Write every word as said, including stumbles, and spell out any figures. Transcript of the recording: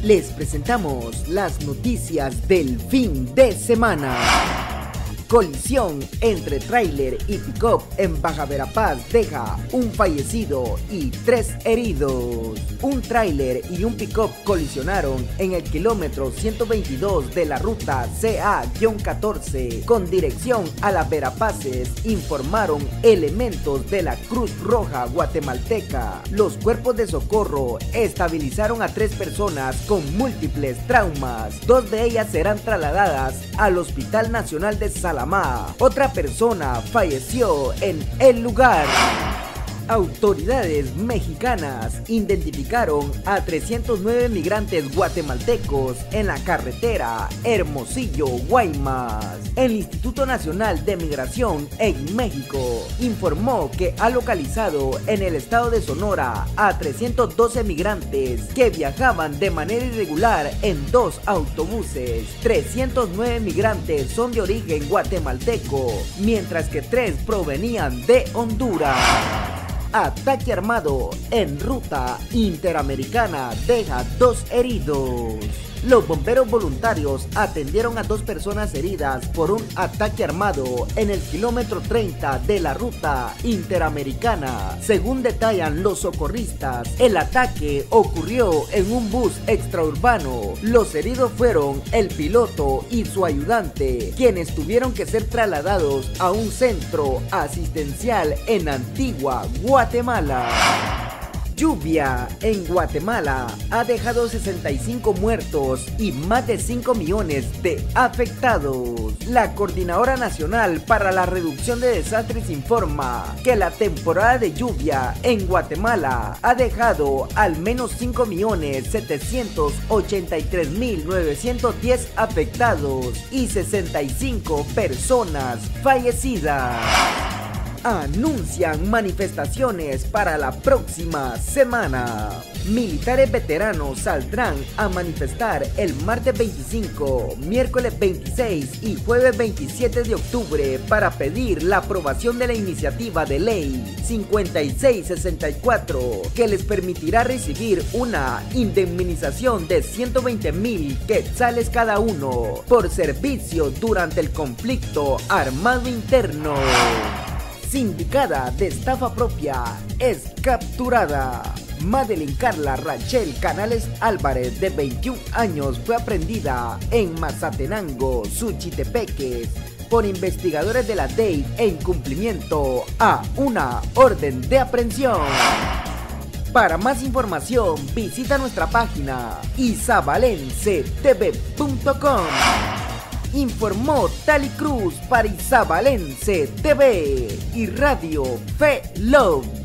Les presentamos las noticias del fin de semana. Colisión entre tráiler y pick-up en Baja Verapaz deja un fallecido y tres heridos. Un tráiler y un pick-up colisionaron en el kilómetro ciento veintidós de la ruta C A catorce con dirección a las Verapaces, informaron elementos de la Cruz Roja guatemalteca. Los cuerpos de socorro estabilizaron a tres personas con múltiples traumas. Dos de ellas serán trasladadas al Hospital Nacional de Salamanca. Otra persona falleció en el lugar. Autoridades mexicanas identificaron a trescientos nueve migrantes guatemaltecos en la carretera Hermosillo-Guaymas. El Instituto Nacional de Migración en México informó que ha localizado en el estado de Sonora a trescientos doce migrantes que viajaban de manera irregular en dos autobuses. trescientos nueve migrantes son de origen guatemalteco, mientras que tres provenían de Honduras. Ataque armado en ruta interamericana deja dos heridos. Los bomberos voluntarios atendieron a dos personas heridas por un ataque armado en el kilómetro treinta de la ruta interamericana. Según detallan los socorristas, el ataque ocurrió en un bus extraurbano. Los heridos fueron el piloto y su ayudante, quienes tuvieron que ser trasladados a un centro asistencial en Antigua, Guatemala. Lluvia en Guatemala ha dejado sesenta y cinco muertos y más de cinco millones de afectados. La Coordinadora Nacional para la Reducción de Desastres informa que la temporada de lluvia en Guatemala ha dejado al menos cinco millones setecientos ochenta y tres mil novecientos diez afectados y sesenta y cinco personas fallecidas. Anuncian manifestaciones para la próxima semana. Militares veteranos saldrán a manifestar el martes veinticinco, miércoles veintiséis y jueves veintisiete de octubre para pedir la aprobación de la iniciativa de ley cincuenta y seis sesenta y cuatro que les permitirá recibir una indemnización de ciento veinte mil quetzales cada uno por servicio durante el conflicto armado interno. Sindicada de estafa propia es capturada. Madeline Carla Rachel Canales Álvarez, de veintiún años, fue aprehendida en Mazatenango, Suchitepeques, por investigadores de la D E I en cumplimiento a una orden de aprehensión. Para más información, visita nuestra página isabalense t v punto com. Informó Tali Cruz para Isabalense T V y Radio Fe Love.